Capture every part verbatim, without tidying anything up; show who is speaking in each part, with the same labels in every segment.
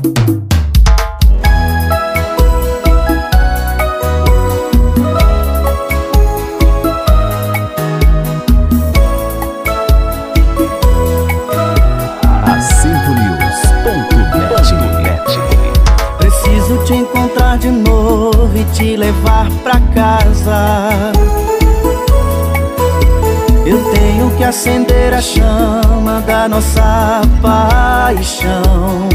Speaker 1: Preciso te encontrar de novo e te levar pra casa. Eu tenho que acender a chama da nossa paixão.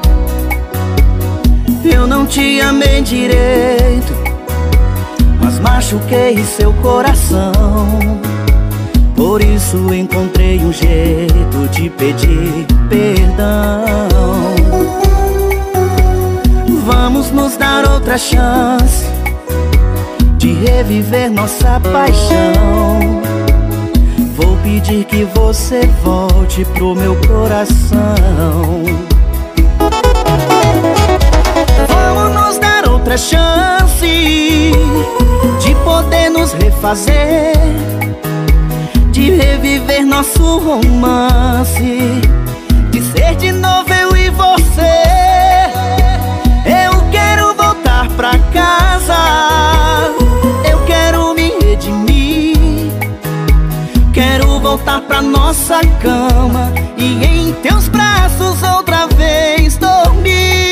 Speaker 1: Eu não te amei direito, mas machuquei seu coração. Por isso encontrei um jeito de pedir perdão. Vamos nos dar outra chance de reviver nossa paixão. Vou pedir que você volte pro meu coração. Vamos nos dar outra chance de poder nos refazer, de reviver nosso romance, de ser de novo eu e você. Eu quero voltar pra casa, eu quero me redimir, quero voltar pra nossa cama e em teus braços outra vez dormir.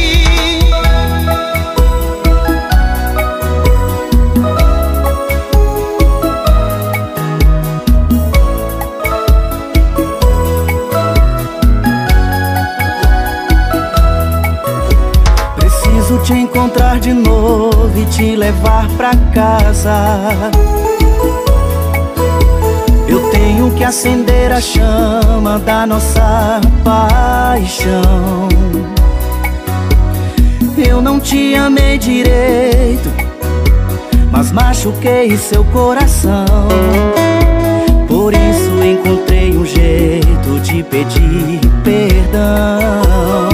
Speaker 1: Preciso te encontrar de novo e te levar pra casa. Eu tenho que acender a chama da nossa paixão. Eu não te amei direito, mas machuquei seu coração. Por isso encontrei um jeito de pedir perdão.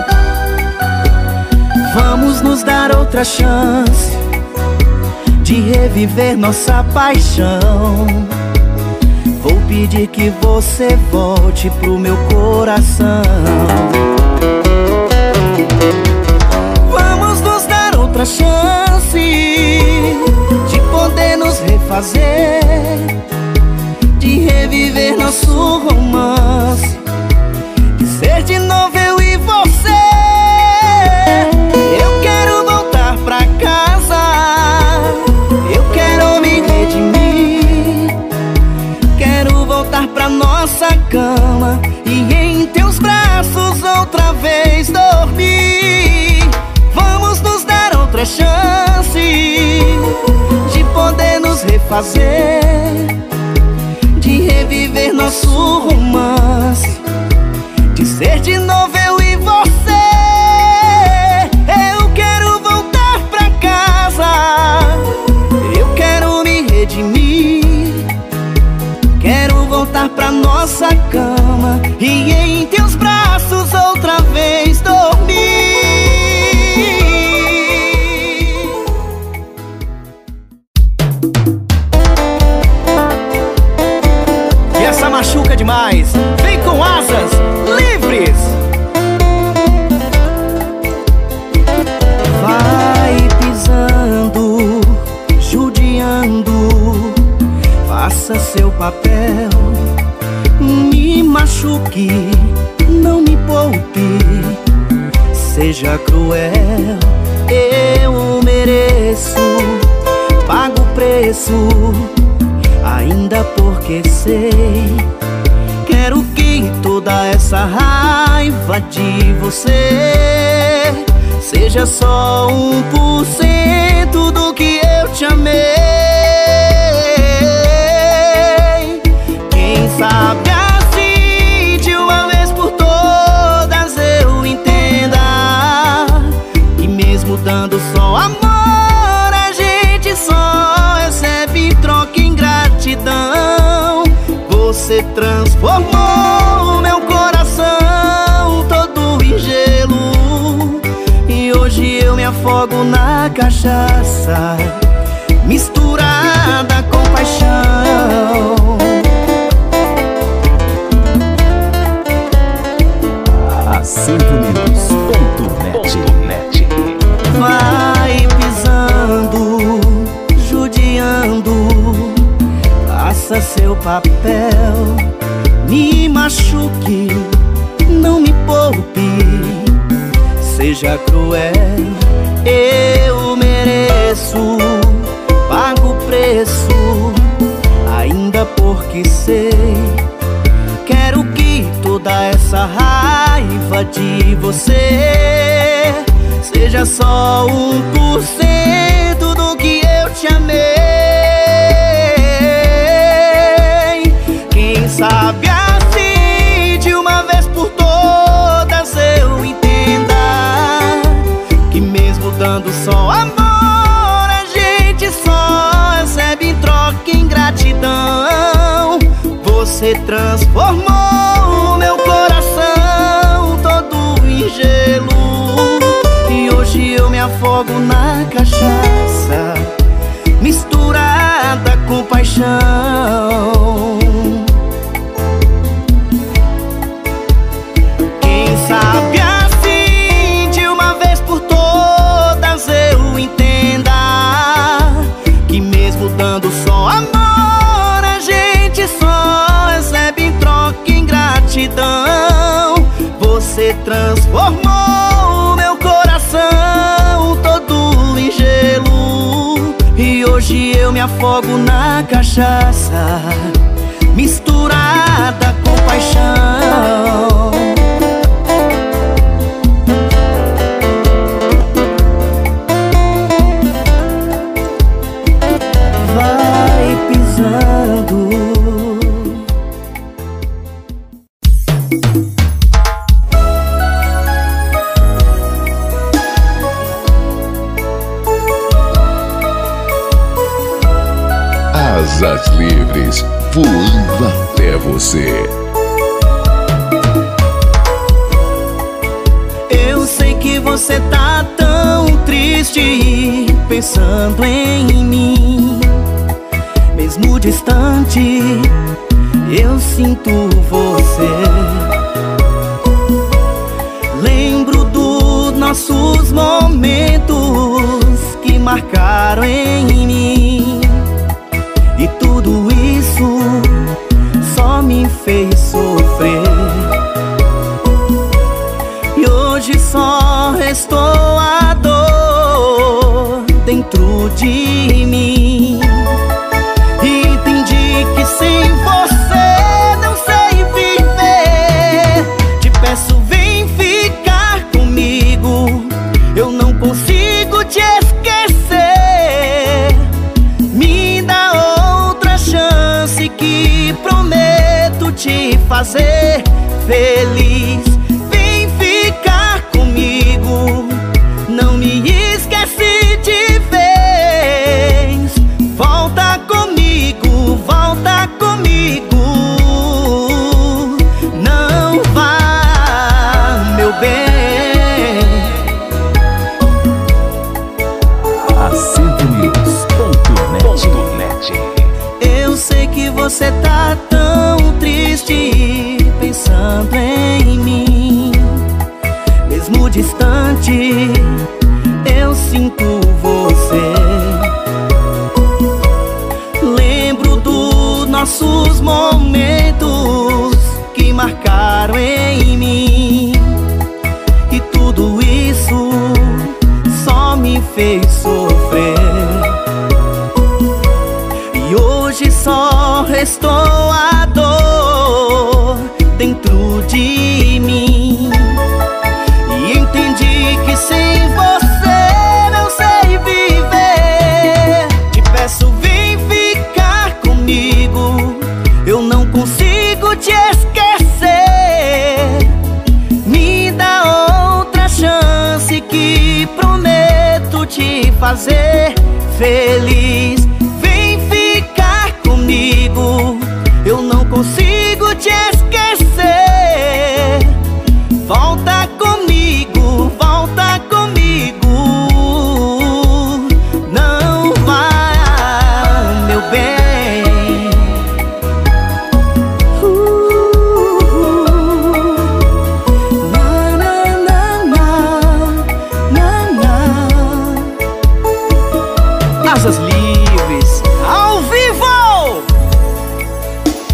Speaker 1: Vamos nos dar outra chance de reviver nossa paixão. Vou pedir que você volte pro meu coração. Vamos nos dar outra chance de poder nos refazer, de reviver nosso romance, de ser de novo eu e você. Eu quero voltar pra casa, eu quero me redimir, quero voltar pra nossa cama e em teus braços outra vez dormir. Vamos nos dar outra chance de poder nos refazer, de reviver nosso romance, de ser de novo eu e você. Eu quero voltar pra casa, eu quero me redimir, quero voltar pra nossa cama e em teus braços outra vez dormir. E essa machuca demais, vem com asas livres. Vai pisando, judiando, faça seu papel. Me machuque, não me poupe, seja cruel. Eu mereço, pago o preço, ainda porque sei. Quero que toda essa raiva de você seja só um por cento do que eu te amei. Quem sabe assim de uma vez por todas eu entenda que mesmo dando só amor a gente só recebe em troca ingratidão. Você transformou meu coração todo em gelo e hoje eu me afogo na cachaça misturada com paixão.
Speaker 2: A Sintonews ponto
Speaker 1: papel. Me machuque, não me poupe, seja cruel, eu mereço. Pago o preço, ainda porque sei. Quero que toda essa raiva de você seja só um por cento do que eu te amei. Quem sabe assim, de uma vez por todas eu entenda que mesmo dando só amor, a gente só recebe em troca ingratidão. Você transformou meu coração todo em gelo, e hoje eu me afogo na cachaça misturada com paixão. Quem sabe assim, de uma vez por todas eu entenda que mesmo dando só amor, a gente só recebe em troca ingratidão. Você transformou meu coração todo em gelo, e hoje eu me afogo na cachaça misturada com paixão. Vai pisando.
Speaker 2: Asas livres, voando até você.
Speaker 1: Eu sei que você tá tão triste, pensando em mim. Mesmo distante, eu sinto você. Lembro dos nossos momentos que marcaram em mim, e tudo isso só me fez sofrer. E hoje só restou a dor dentro de mim. E entendi que sem você não sei viver. Te peço, vem ficar comigo, eu não consigo te esquecer. Me dá outra chance que prometo te fazer feliz. Vem ficar comigo, não me esquece de vez. Volta comigo, volta comigo, não vá, meu bem.
Speaker 2: acento news ponto net.
Speaker 1: Eu sei que você tá tão triste, pensando em mim. Mesmo distante, eu sinto você. Lembro dos nossos momentos que marcaram em mim, e tudo isso só me fez sofrer. E hoje só restou a dor dentro de mim. E entendi que sem você não sei viver. Te peço, vem ficar comigo, eu não consigo te esquecer. Me dá outra chance que prometo te fazer feliz. Vem ficar comigo, eu não consigo te esquecer. Volta comigo, volta comigo, não vá, meu bem. uh, na, na, na, na, na, na. Asas livres, ao vivo!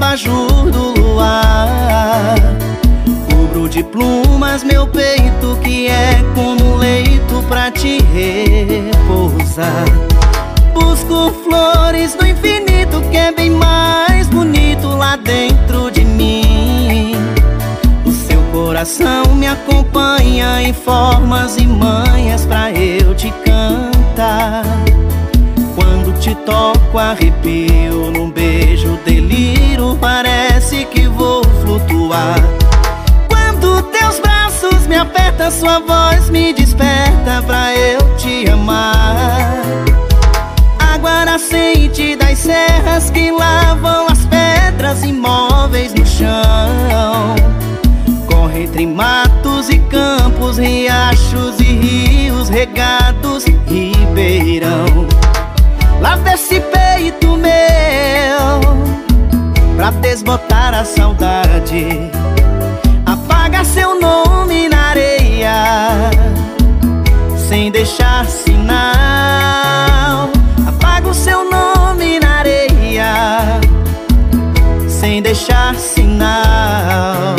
Speaker 1: abajur do luar. Cubro de plumas meu peito, que é como um leito pra te repousar. Busco flores no infinito, que é bem mais bonito lá dentro de mim. O seu coração me acompanha em formas e manhas pra eu te cantar. Quando te toco arrepio, num beijo delírio, parece que vou flutuar. Quando teus braços me apertam, sua voz me desperta pra eu te amar. Água nascente das serras que lavam as pedras imóveis no chão. Corre entre matos e campos, riachos e rios regados, ribeirão. Lava esse peito meu pra desbotar a saudade. Apaga seu nome na areia sem deixar sinal. Apaga o seu nome na areia sem deixar sinal.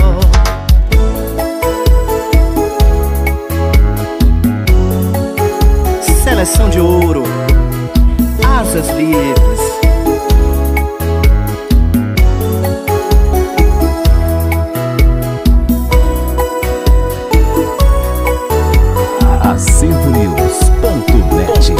Speaker 1: Seleção de ouro, Asas Livres.
Speaker 2: Acervo News ponto net.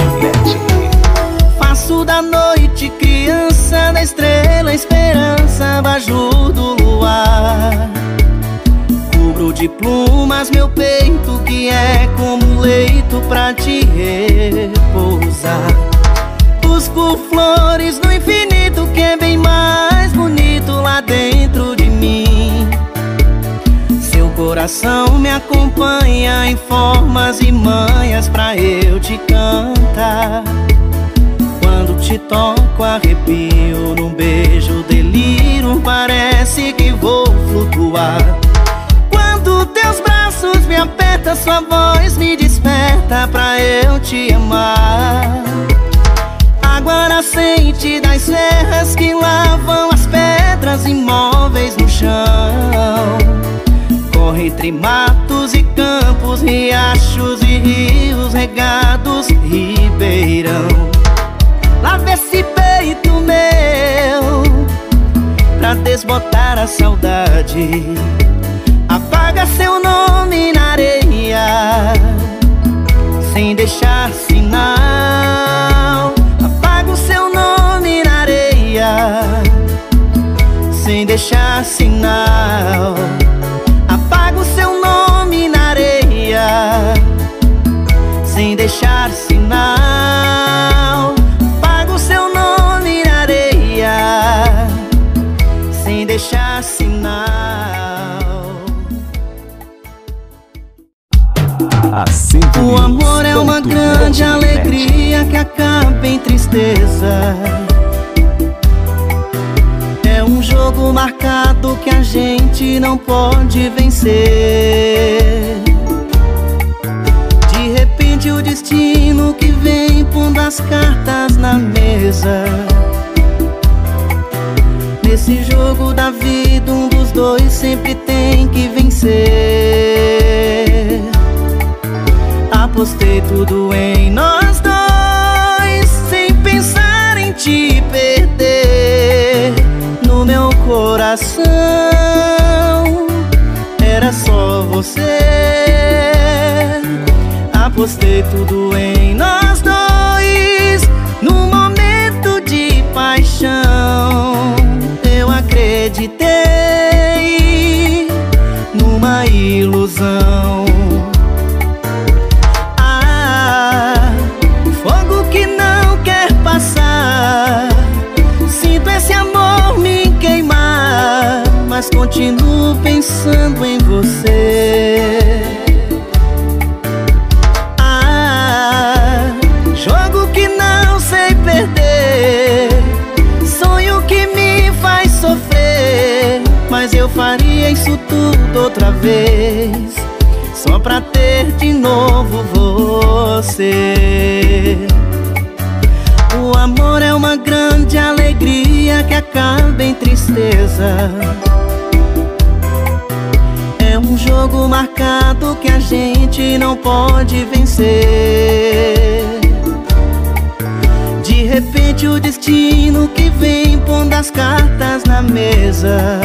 Speaker 1: Faço da noite criança, da estrela esperança, abajur do luar. Cubro de plumas meu peito, que é como um leito pra te repousar. Busco flores no infinito, que é bem mais bonito lá dentro de mim. Seu coração me acompanha em formas e manhas pra eu te cantar. Quando te toco arrepio, num beijo delírio, parece que vou flutuar. Quando teus braços me apertam, sua voz me desperta pra eu te amar. Água nascente das serras que lavam as pedras imóveis no chão. Corre entre matos e campos, riachos e rios regados, ribeirão. Lava esse peito meu pra desbotar a saudade. Apaga seu nome na areia sem deixar sinal. Apaga o seu nome na areia sem deixar sinal. Apaga o seu nome na areia sem deixar sinal. Apaga o seu nome na areia sem deixar sinal. O amor é uma grande alegria que acaba em tristeza. É um jogo marcado que a gente não pode vencer. De repente o destino que vem pondo as cartas na mesa. Nesse jogo da vida um dos dois sempre tem que vencer. Apostei tudo em nós dois, sem pensar em te perder. No meu coração era só você. Apostei tudo em nós dois, num momento de paixão. Eu acreditei numa ilusão. Sinto esse amor me queimar, mas continuo pensando em você. Ah, jogo que não sei perder, sonho que me faz sofrer. Mas eu faria isso tudo outra vez, só pra ter de novo você. O amor é uma grande alegria que acaba em tristeza. É um jogo marcado que a gente não pode vencer. De repente o destino que vem pondo as cartas na mesa.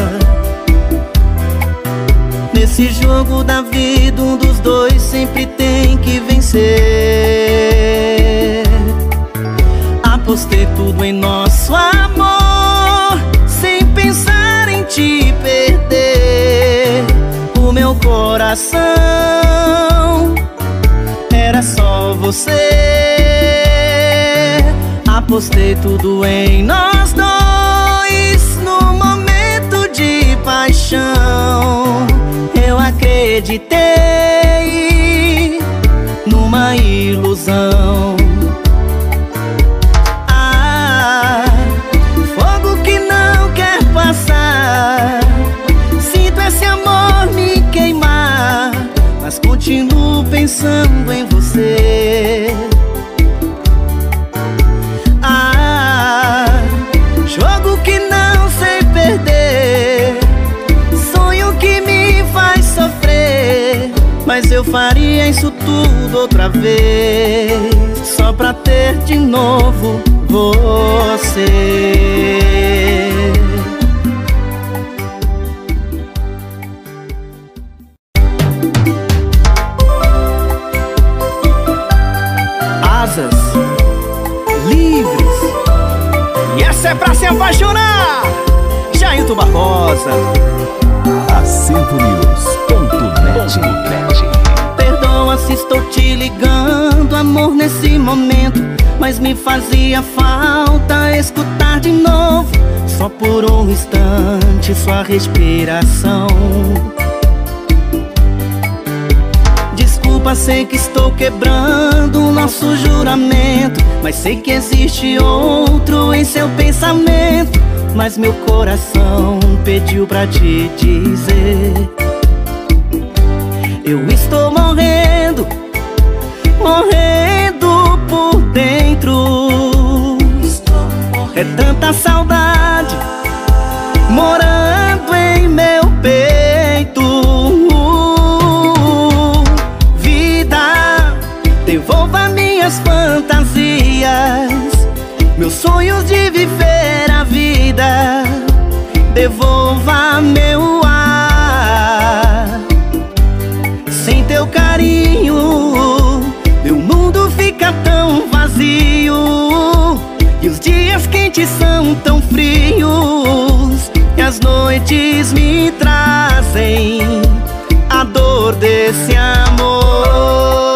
Speaker 1: Nesse jogo da vida um dos dois sempre tem que vencer. Apostei tudo em nosso amor, sem pensar em te perder. O meu coração era só você. Apostei tudo em nós dois, no momento de paixão. Eu acreditei numa ilusão. Ah, fogo que não quer passar. Sinto esse amor me queimar, mas continuo pensando em você. Ah, jogo que não sei perder, sonho que me faz sofrer, mas eu faria isso tudo outra vez, só pra ter de novo você. Asas livres, e essa é pra se apaixonar. Jailton Barbosa.
Speaker 2: Acento news ponto net.
Speaker 1: Perdoa se estou te ligando, amor, nesse momento, mas me fazia falta escutar de novo, só por um instante, sua respiração. Desculpa, sei que estou quebrando o nosso juramento, mas sei que existe outro em seu pensamento. Mas meu coração pediu pra te dizer: eu estou morrendo, morrendo por dentro. É tanta saudade morando em meu peito. Vida, devolva minhas fantasias, meus sonhos de viver a vida. Devolva meu ar. Sem teu carinho, meu mundo fica tão vazio, e os dias quentes são tão frios, e as noites me trazem a dor desse amor.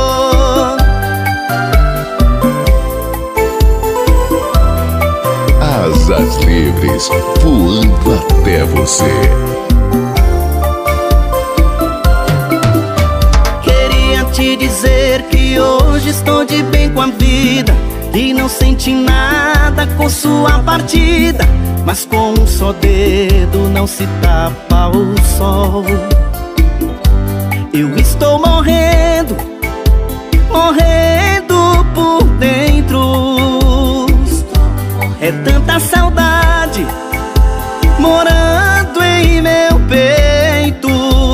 Speaker 2: Asas livres, voando até você.
Speaker 1: Queria te dizer que hoje estou de bem com a vida, e não senti nada com sua partida, mas com um só dedo não se tapa o sol. Eu estou morrendo, morrendo por dentro. É tanta saudade morando em meu peito.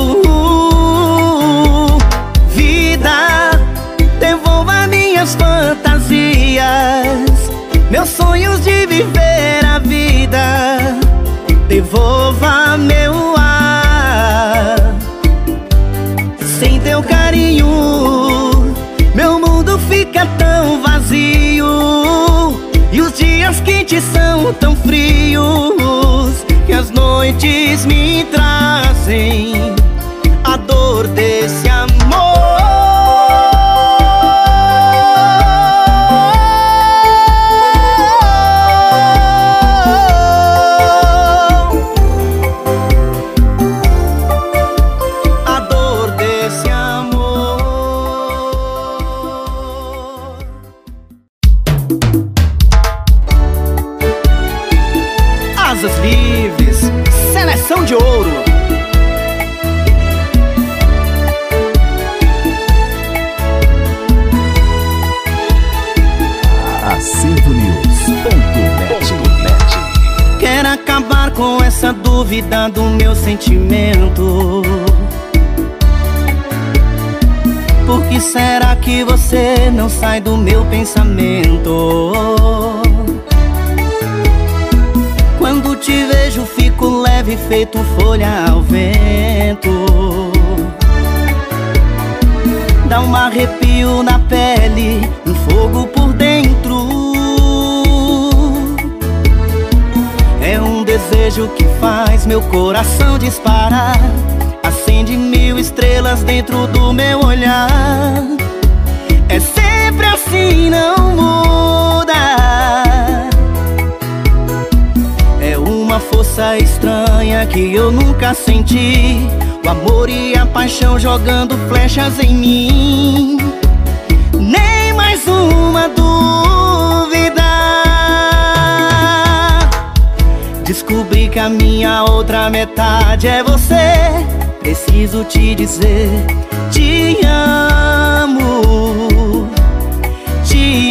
Speaker 1: Vida, devolva minhas fantasias, meus sonhos de viver a vida. Devolva meu ar. Sem teu carinho, meu mundo fica tão vazio, e os dias quentes são tão frios, que as noites me trazem a dor desse amor. A dor desse amor. Asas livres, seleção de ouro. dúvida do meu sentimento. Por que será que você não sai do meu pensamento? Quando te vejo fico leve feito folha ao vento. Dá um arrepio na pele, um fogo por dentro. É um desejo que faz meu coração disparar. Acende mil estrelas dentro do meu olhar. É sempre assim, não muda. É uma força estranha que eu nunca senti. O amor e a paixão jogando flechas em mim. Nem mais uma dúvida. Descobri que a minha outra metade é você. Preciso te dizer, te amo, te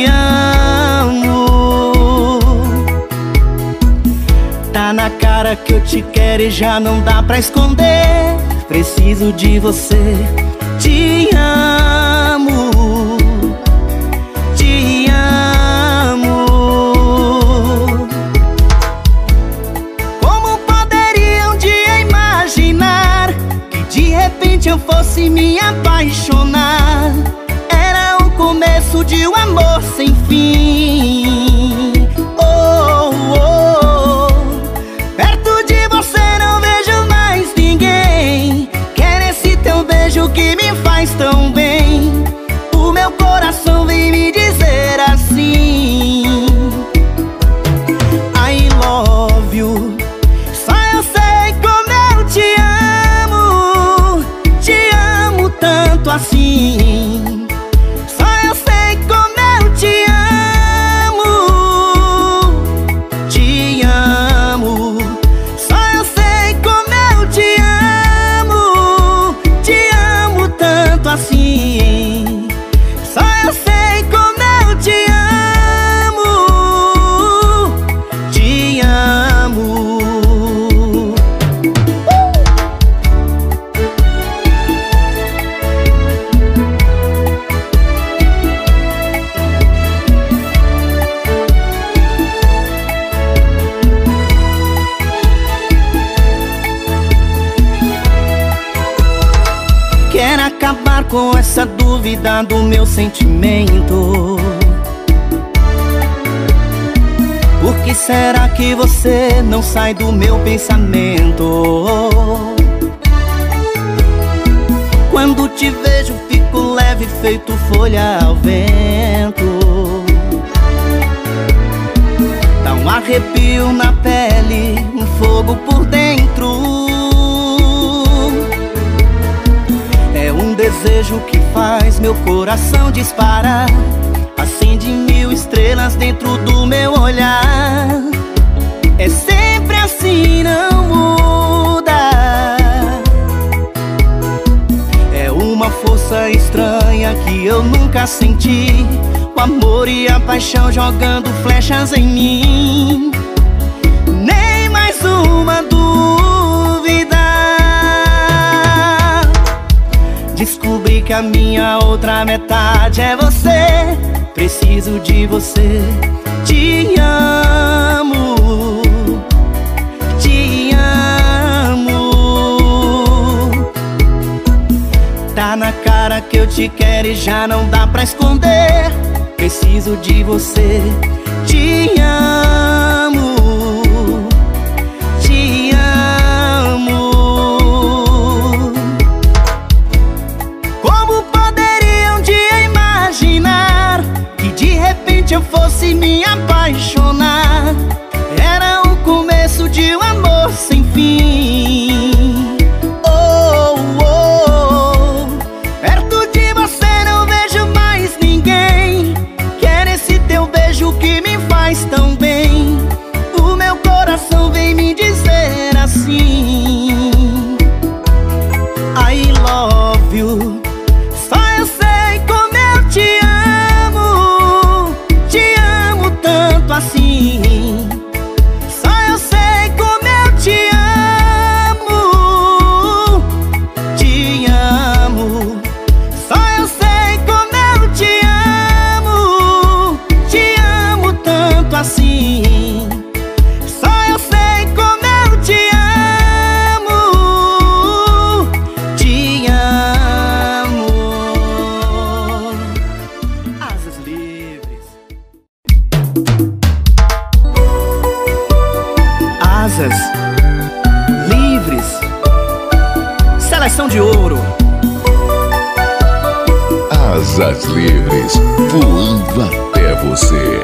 Speaker 1: amo. Tá na cara que eu te quero e já não dá pra esconder. Preciso de você, te amo, te amo. Como poderia um dia imaginar que de repente eu fosse me apaixonar? Era o começo de um amor sem fim. Oh, oh, perto de você não vejo mais ninguém. Quero esse teu beijo que me faz tão bem. O meu coração vem me dizer assim: I love you. Só eu sei como eu te amo. Te amo tanto assim. Só eu sei como eu te amo. Te amo. Só eu sei como eu te amo. Te amo tanto assim. Só eu sei como eu te amo. Te amo. Quero acabar com essa dúvida do meu sentimento. Por que será que você não sai do meu pensamento? Quando te vejo fico leve feito folha ao vento. Dá um arrepio na pele, um fogo por dentro. É um desejo que faz meu coração disparar. Acende mil estrelas dentro do meu olhar. É sempre assim, não muda. É uma força estranha que eu nunca senti. O amor e a paixão jogando flechas em mim. Nem mais uma dúvida. Descobri que a minha outra metade é você. Preciso de você, te amo, te amo. Tá na cara que eu te quero e já não dá pra esconder. Preciso de você, te amo, te amo. Como poderia um dia imaginar que de repente eu fosse me apaixonar? Era o começo de um amor sem fim. Oh, oh, perto de você não vejo mais ninguém. Quero esse teu beijo que me faz tão bem. O meu coração vem me dizer assim: I love you. Só eu sei como eu te amo. Te amo tanto assim. Só eu sei como eu te amo.
Speaker 2: Asas livres, voando até você.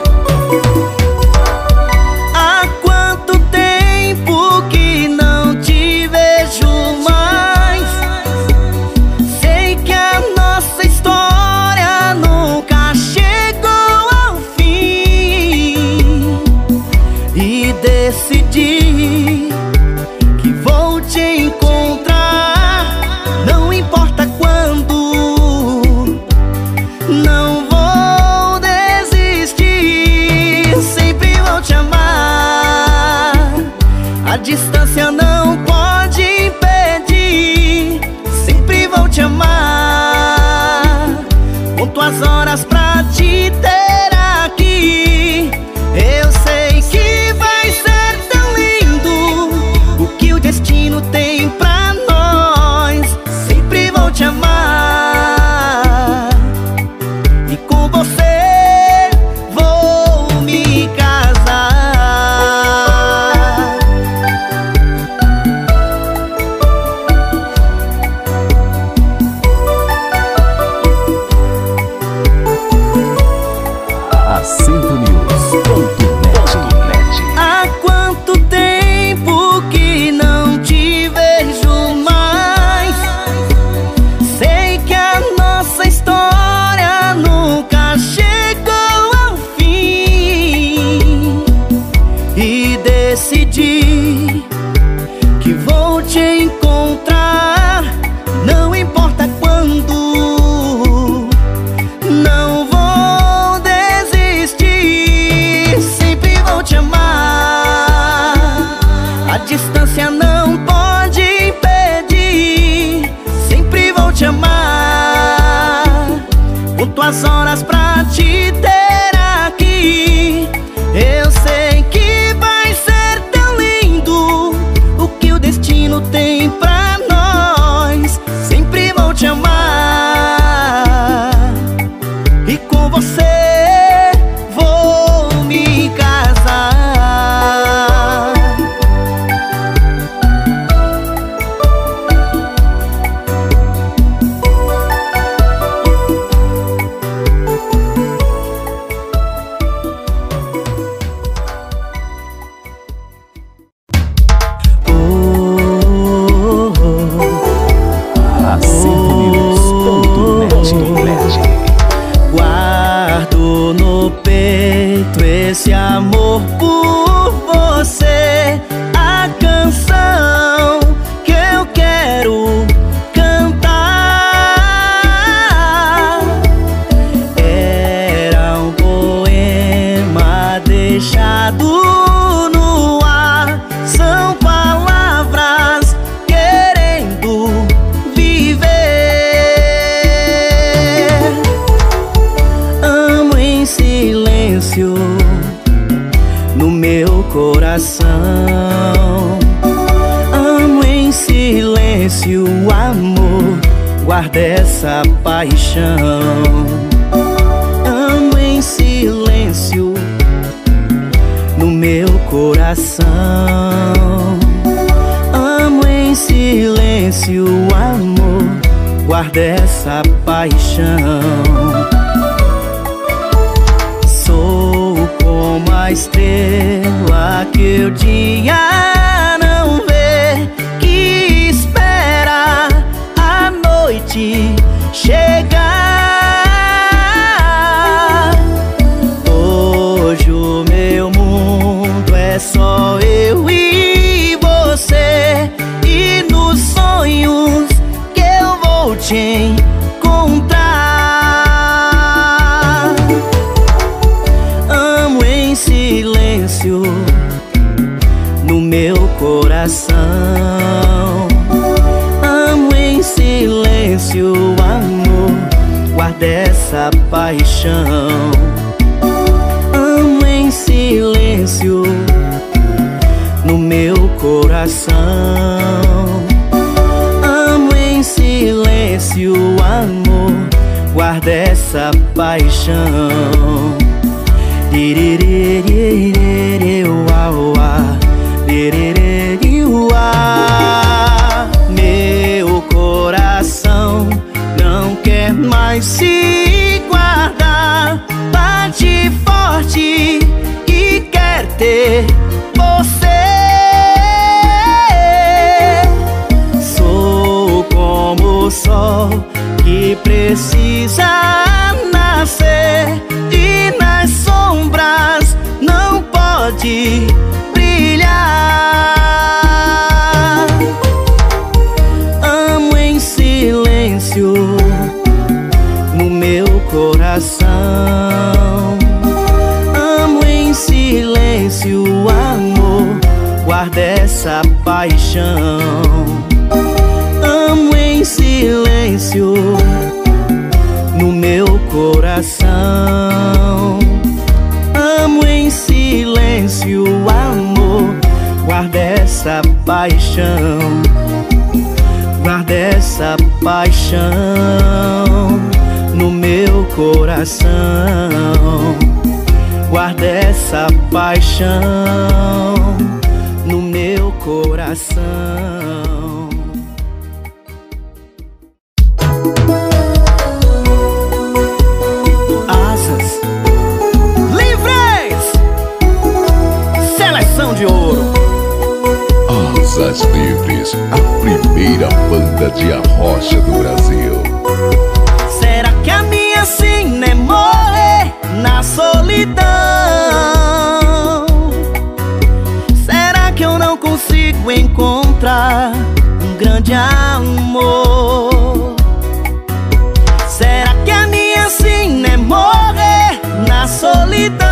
Speaker 1: Há quanto tempo que não te vejo mais? Sei que a nossa história nunca chegou ao fim, e decidi que vou te encontrar, não importa quando, não vou desistir, sempre vou te amar. A distância não pode impedir, sempre vou te amar. Conto as horas pra te ter aqui. Eu sei que vai ser tão lindo o que o destino tem pra nós. Sempre vou te amar, e com você vou me casar.
Speaker 3: Acento News ponto net.
Speaker 1: Há quanto tempo que não te vejo mais? Sei que a nossa história nunca chegou ao fim, e decidi que vou te encontrar, não importa quando, não vou desistir, sempre vou te amar. A distância não pode impedir, sempre vou te amar. Conto as horas pra te ter aqui. Eu sei que vai ser tão lindo o que o destino tem pra nós. Sempre vou te amar, e com você vou me casar.
Speaker 3: Acento News ponto net.
Speaker 1: Guardo no peito esse amor por você, a canção que eu quero cantar. Era um poema deixado no ar, são palavras querendo viver. Amo em silêncio no meu coração, amo em silêncio, amor, guarda essa paixão. Amo em silêncio no meu coração, amo em silêncio, amor, guarda essa paixão. Sou como a estrela que o dia não vê, que espera a noite chegar. Hoje o meu mundo é só eu e você, e nos sonhos que eu vou te encontrar. Amo em silêncio no meu coração, amo em silêncio, amor, guarda essa paixão. Amo em silêncio no meu coração, amo em silêncio, amor, guarda essa paixão. Meu coração não quer quer mais se guardar, bate forte e quer ter você. Sou como o sol que precisa nascer e nas sombras não pode brilhar. Amo em silêncio no meu coração. Amo em silêncio, amor, guarda essa paixão. Amo em silêncio no meu coração. Amo em silêncio, amor, guarda essa paixão. Guarda essa paixão no meu coração. Guarda essa paixão no meu coração. Asas livres, seleção de ouro.
Speaker 2: Asas Livres, a primeira banda de arrocha do Brasil.
Speaker 1: Será que a minha sina é morrer na solidão? Será que eu não consigo encontrar um grande amor? Será que a minha sina é morrer na solidão?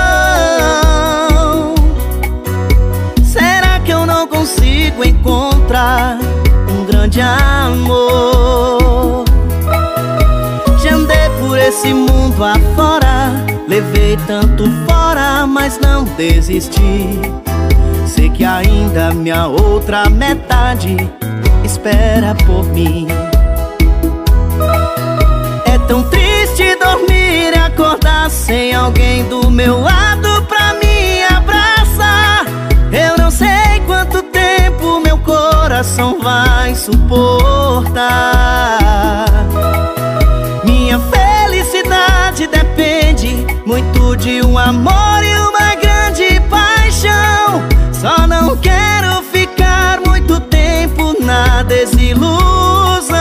Speaker 1: Será que eu não consigo encontrar um grande amor? Já andei por esse mundo afora, levei tanto fora, mas não desisti. Sei que ainda minha outra metade espera por mim. É tão triste dormir e acordar sem alguém do meu lado pra me abraçar. Eu não sei quanto tempo meu coração vai suportar. Minha felicidade depende muito de um amor e uma grande paixão. Só não quero ficar muito tempo na desilusão.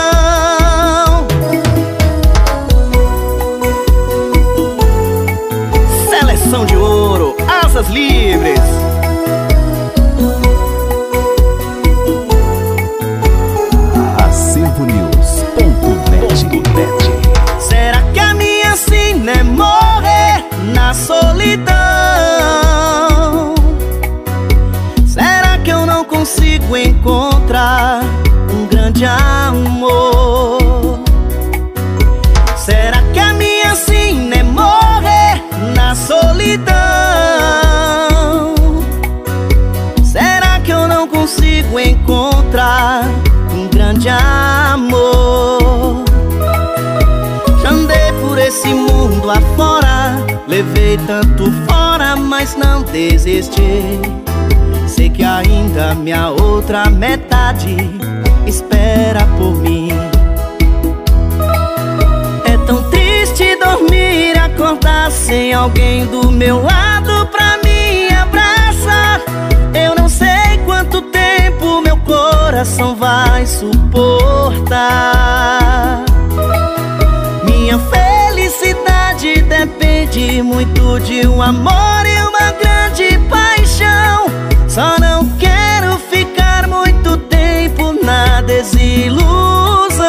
Speaker 1: Seleção de ouro, Asas Livres.
Speaker 3: acervo news ponto net.
Speaker 1: Será que a minha sina é morrer na solidão? Será que eu não consigo encontrar um grande amor? Será que a minha sina é morrer na solidão? Será que eu não consigo encontrar um grande amor? Já andei por esse mundo afora, levei tanto fora, mas não desisti. Sei que ainda minha outra metade espera por mim. É tão triste dormir e acordar sem alguém do meu lado pra me abraçar. Eu não sei quanto tempo meu coração vai suportar. Minha felicidade depende muito de um amor e uma grande paixão. Só não quero ficar muito tempo na desilusão.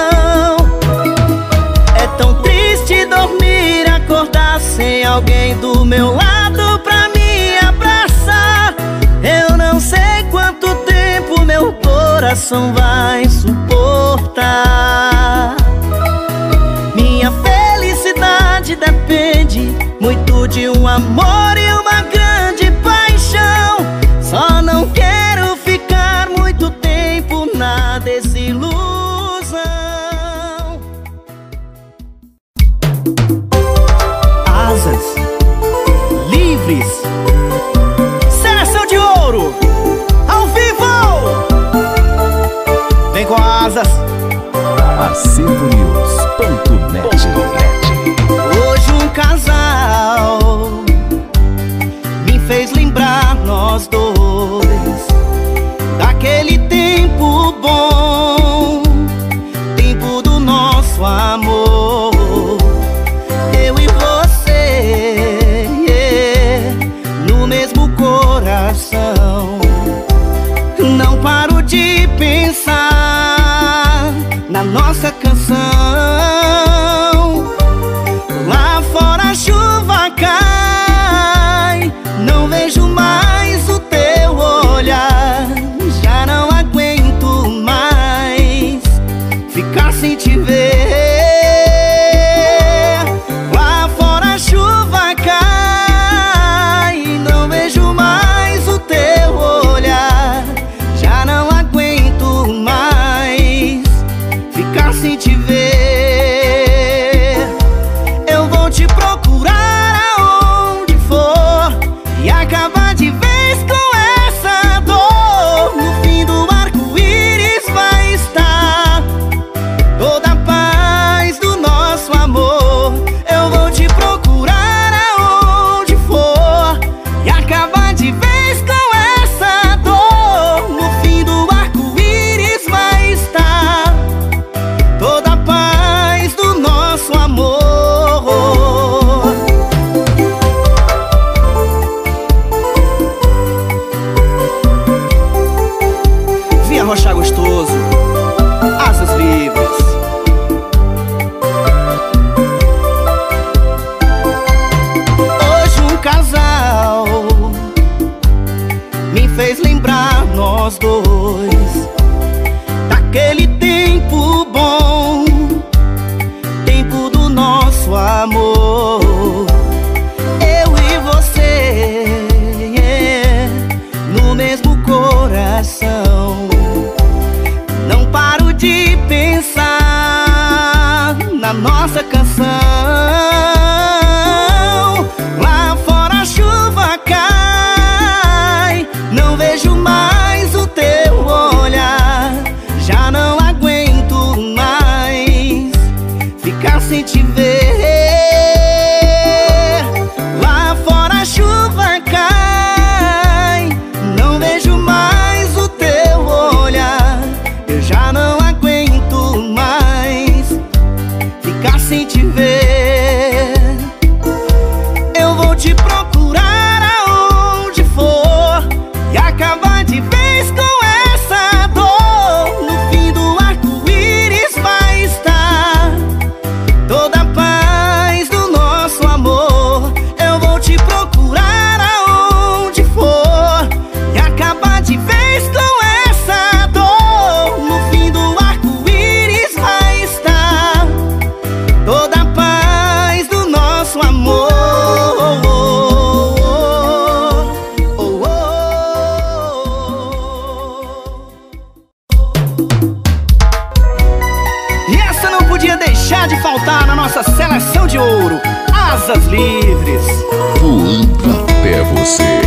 Speaker 1: É tão triste dormir e acordar sem alguém do meu lado pra me abraçar. Eu não sei quanto tempo meu coração vai suportar. Minha felicidade depende muito de um amor e uma grande paixão. Só não quero ficar muito tempo na desilusão. Asas Livres, seleção de ouro, ao vivo. Vem com Asas.
Speaker 3: acervo news ponto net.
Speaker 1: nossa canção. Lá fora a chuva cai, não vejo mais o teu olhar. Já não aguento mais ficar sem te ver. Lá fora a chuva cai, não vejo mais o teu olhar. Eu já não aguento mais ficar sem te ver. Eu vou te procurar aonde for e acabar de vez com essa dor. No fim do arco-íris vai estar toda a paz do nosso amor. Eu vou te procurar aonde for e acabar de vez com essa dor. No fim do arco-íris vai estar toda a paz do nosso amor. Oh, oh, oh. E essa não podia deixar de faltar na nossa seleção de ouro, Asas Livres.
Speaker 2: Voando até você.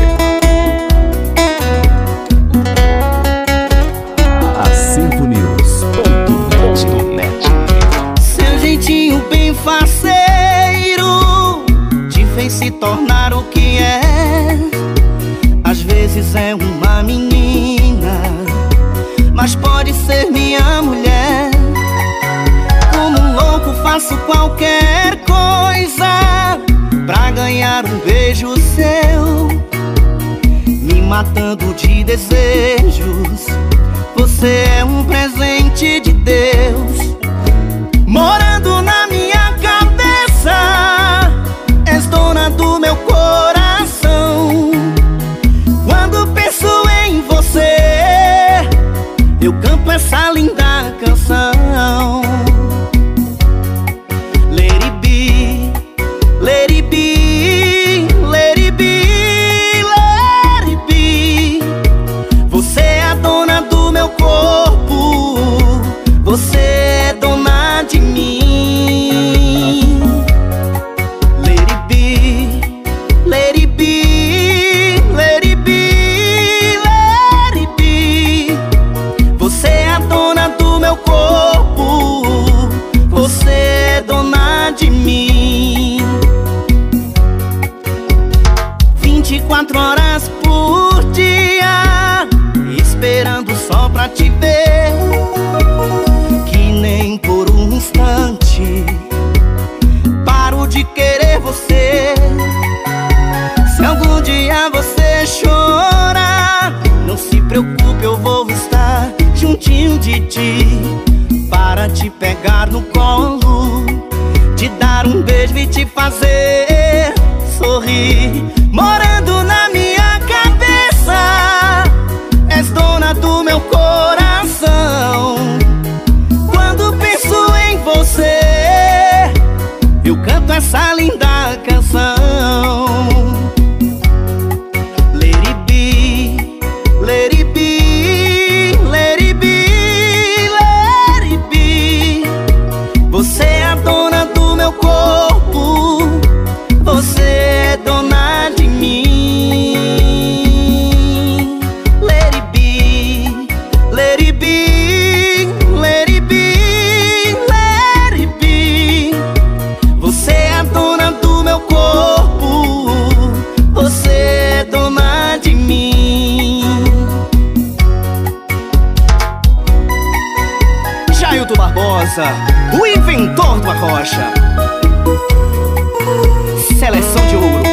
Speaker 3: Acervo News ponto net.
Speaker 1: Seu jeitinho bem faceiro te fez se tornar o que é. Às vezes é uma menina, mas pode ser minha mulher. Como um louco faço qualquer coisa pra ganhar um beijo seu, me matando de desejos. Você é um presente de Deus, morando na minha cabeça. És dona do meu coração. Quando penso em você, eu canto essa linda canção. Let it be, let it be, let it be, let it be. Você é a dona do meu corpo, você é dona de mim. Let it be, let it be, let it be, let it be. Você é a dona do meu corpo, você é dona de mim. Vinte e quatro horas por dia, esperando só pra te ver, que nem por um instante paro de querer você. Se algum dia você chorar, não se preocupe, eu vou estar juntinho de ti, para te pegar no colo, te dar um beijo e te fazer sorrir. Morando na minha cabeça, és dona do meu coração. Quando penso em você, eu canto essa linda canção. Let it be, let it be, let it be, let it be. Você é a dona do meu corpo, você é dona de mim. Let it be, let it be, let it be, let it be. Você é a dona do meu corpo, você é dona de mim. Jailton Barbosa, o inventor do arrocha. Seleção de ouro.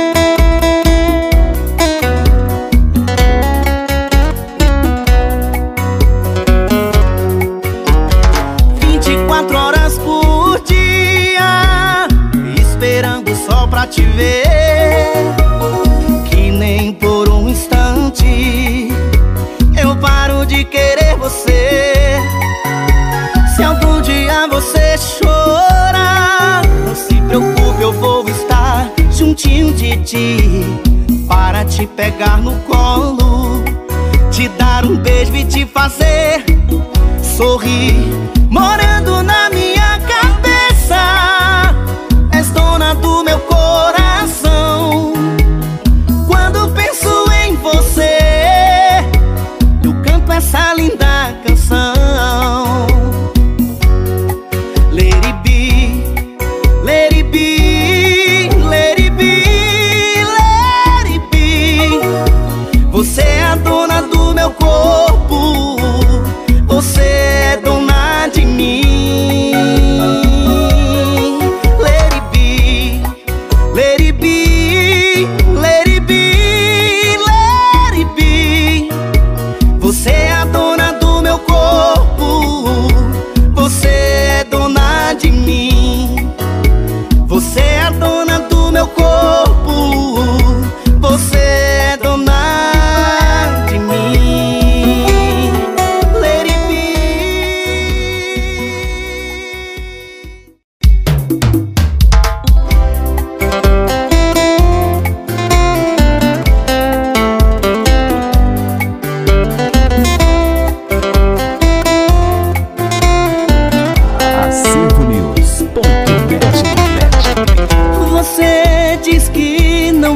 Speaker 1: Vinte e quatro horas por dia, esperando só pra te ver, que nem por um instante eu paro de querer você. Se algum dia você chorar, não se preocupe, eu vou estar juntinho de ti, para te pegar no colo, te dar um beijo e te fazer sorrir. Morando na minha cabeça,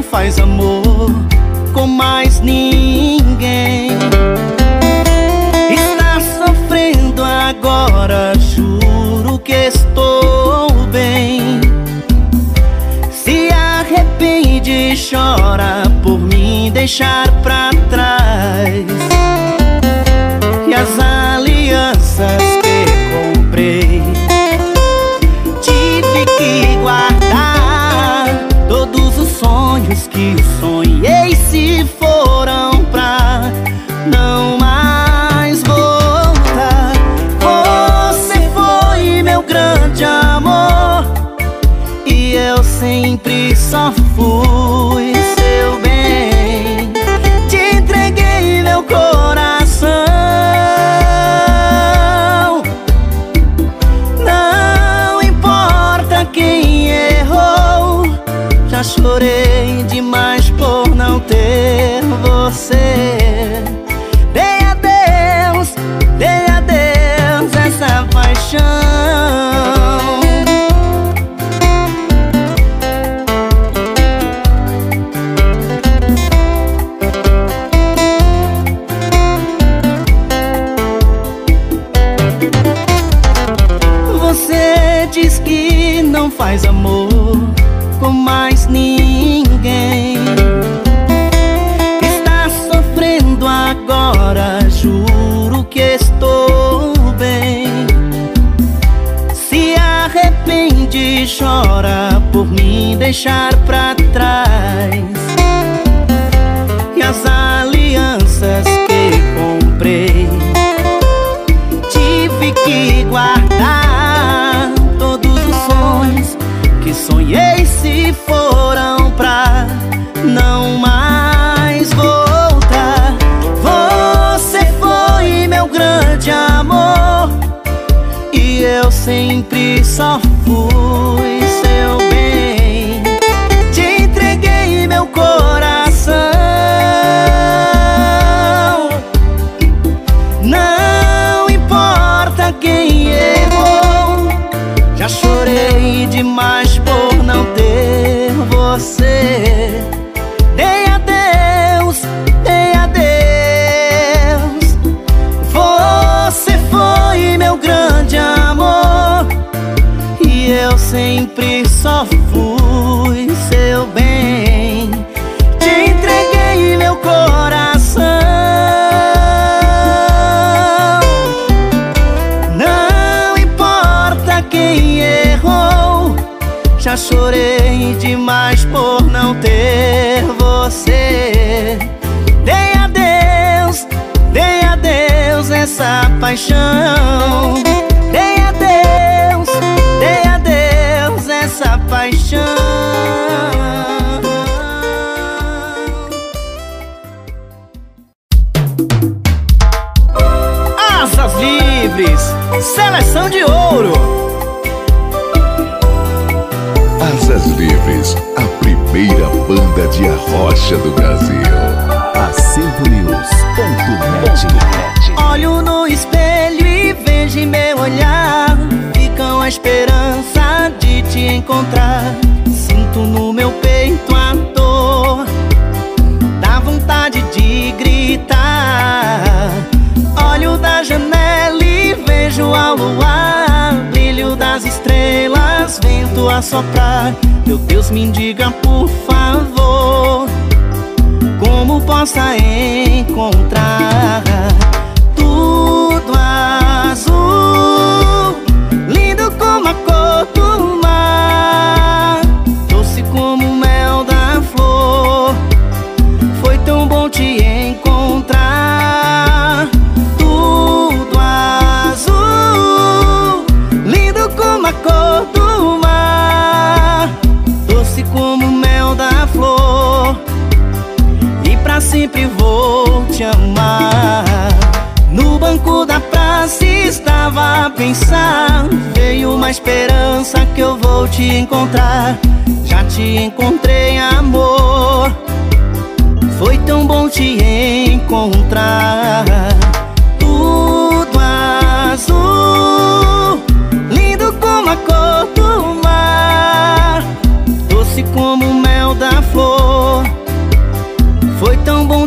Speaker 1: faz amor com mais ninguém. Está sofrendo agora, juro que estou bem. Se arrepende e chora por mim deixar pra trás. E as alianças que comprei tive que guardar. Todos os sonhos que sonhei se foram pra não mais voltar. Você foi meu grande amor e eu sempre só fui seu bem. Te entreguei meu coração. Não importa quem errou, já chorei demais por não ter você. Dei a Deus, dei a Deus essa paixão. Você diz que não faz amor com mais ninguém. Está sofrendo agora, juro que estou bem. Se arrepende e chora por mim deixar pra trás. E as alianças que comprei tive que guardar. Todos os sonhos que sonhei se foram pra não mais voltar. Você foi meu grande amor e eu sempre só fui seu bem. Te entreguei meu coração. Não importa quem errou, já chorei demais por não ter você. Dei a Deus, dei a Deus. Você foi meu grande amor e eu sempre só fui seu bem. Te entreguei meu coração. Não importa quem errou, já chorei demais por não ter você. Dei a Deus, dei a Deus essa paixão. Dei a Deus, dei a Deus essa paixão. Asas Livres, seleção de ouro.
Speaker 2: Asas Livres, a primeira banda de arrocha do Brasil.
Speaker 3: Acento News ponto net.
Speaker 1: Olho no espelho e vejo em meu olhar, ficam a esperança de te encontrar. Sinto no meu peito a dor, dá vontade de gritar. Olho da janela e vejo ao luar, brilho das estrelas, vento a soprar. Meu Deus, me diga por favor, como possa encontrar tudo azul, lindo como a cor do mar, doce como o mel da flor. Foi tão bom te encontrar. Tudo azul, lindo como a cor do mar, doce como o mel da flor. E pra sempre vou te amar. No banco da praça estava a pensar, veio uma esperança que eu vou te encontrar. Já te encontrei, amor, foi tão bom te encontrar. Tudo azul, lindo como a cor do mar, doce como o mel da flor.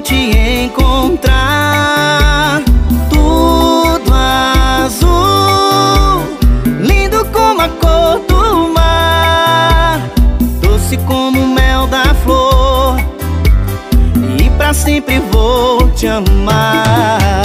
Speaker 1: te encontrar. Tudo azul, lindo como a cor do mar, doce como o mel da flor, e pra sempre vou te amar.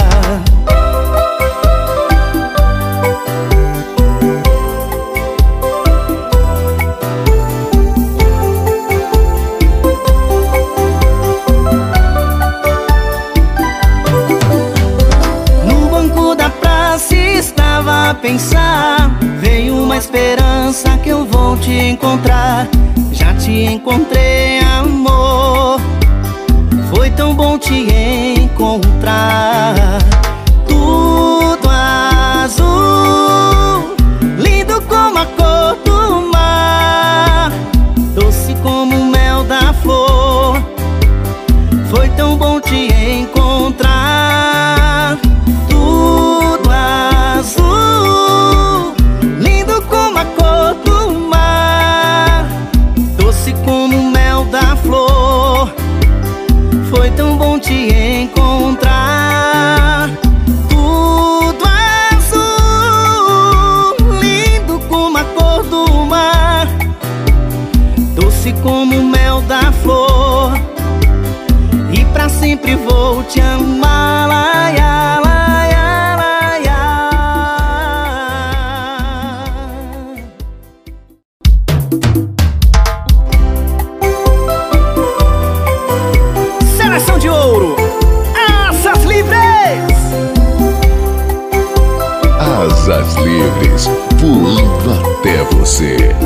Speaker 1: Estava a pensar, veio uma esperança que eu vou te encontrar. Já te encontrei, amor, foi tão bom te encontrar. Tudo azul, lindo como a cor do mar, doce como o mel da flor, foi tão bom te encontrar. Tudo azul, lindo como a cor do mar, doce como o mel da flor, foi tão bom te encontrar. Tudo azul, lindo como a cor do mar, doce como o mel da flor, e pra sempre vou te amar. Lá, lá, lá. Seleção de ouro, Asas Livres.
Speaker 2: Asas Livres, voando até você.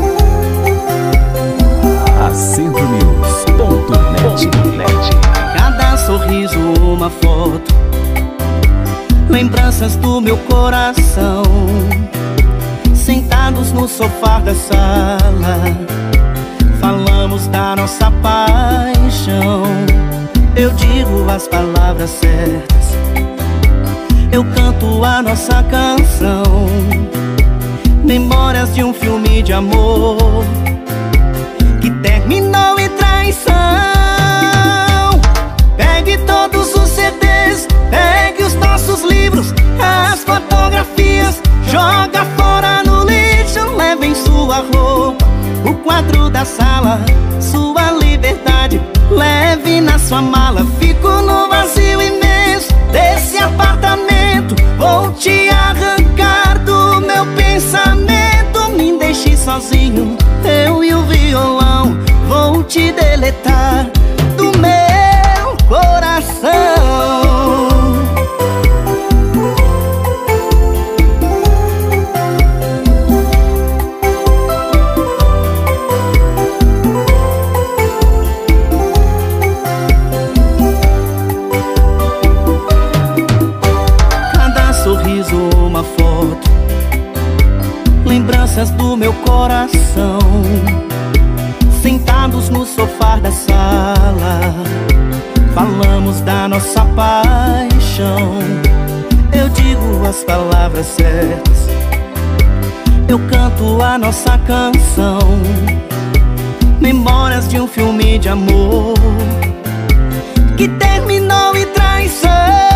Speaker 3: acento news ponto net.
Speaker 1: Cada sorriso uma foto, lembranças do meu coração. Sentados no sofá da sala, falamos da nossa paixão. Eu digo as palavras certas, eu canto a nossa canção. Memórias de um filme de amor que terminou em traição. Pegue todos os C Ds, pegue os nossos livros, as fotografias, joga fora no lixo. Leve em sua roupa o quadro da sala, sua liberdade leve na sua mala. Fico no vazio imenso desse apartamento, vou te arrancar do meu pensamento. Me deixe sozinho, eu e o violão, vou te deletar do meu coração. Uma foto, lembranças do meu coração. Sentados no sofá da sala, falamos da nossa paixão. Eu digo as palavras certas, eu canto a nossa canção. Memórias de um filme de amor que terminou em traição.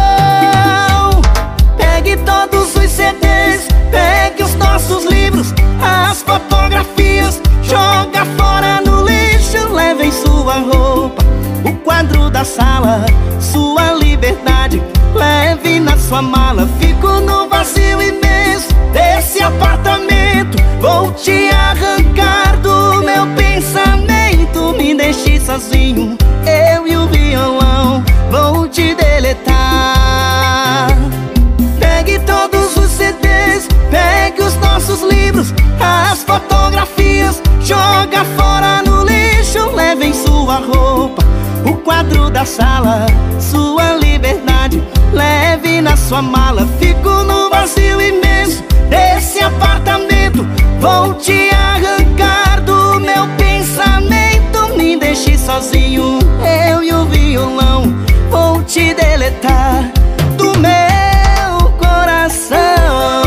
Speaker 1: Pegue todos os C Ds, pegue os nossos livros, as fotografias, joga fora no lixo. Leve em sua roupa o quadro da sala, sua liberdade leve na sua mala. Fico no vazio imenso desse apartamento, vou te arrancar do meu pensamento. Me deixe sozinho, eu e o violão, vou te deletar. Pegue todos os C Ds, pegue os nossos livros, as fotografias, joga fora no lixo. Leve em sua roupa o quadro da sala, sua liberdade leve na sua mala. Fico no vazio imenso desse apartamento, vou te arrancar do meu pensamento. Me deixe sozinho, eu e o violão, vou te deletar do meu coração.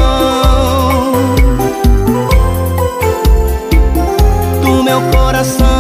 Speaker 1: Do meu coração.